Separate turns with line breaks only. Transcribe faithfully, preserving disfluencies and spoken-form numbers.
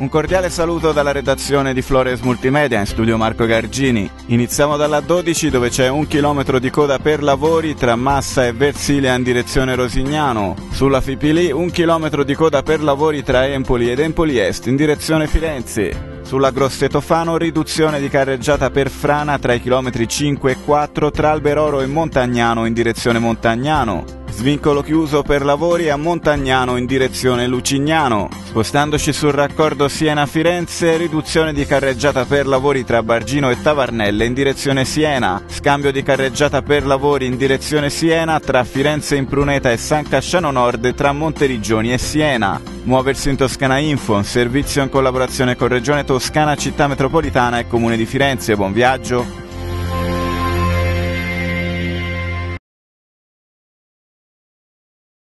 Un cordiale saluto dalla redazione di Flores Multimedia, in studio Marco Gargini. Iniziamo dalla dodici, dove c'è un chilometro di coda per lavori tra Massa e Versilia in direzione Rosignano. Sulla Fipili un chilometro di coda per lavori tra Empoli ed Empoli Est in direzione Firenze. Sulla Grosseto Fano riduzione di carreggiata per frana tra i chilometri cinque e quattro tra Alberoro e Montagnano in direzione Montagnano. Svincolo chiuso per lavori a Montagnano in direzione Lucignano. Spostandoci sul raccordo Siena-Firenze, riduzione di carreggiata per lavori tra Bargino e Tavarnelle in direzione Siena. Scambio di carreggiata per lavori in direzione Siena tra Firenze Impruneta e San Casciano Nord tra Monteriggioni e Siena. Muoversi in Toscana Info, un servizio in collaborazione con Regione Toscana, Città Metropolitana e Comune di Firenze. Buon viaggio!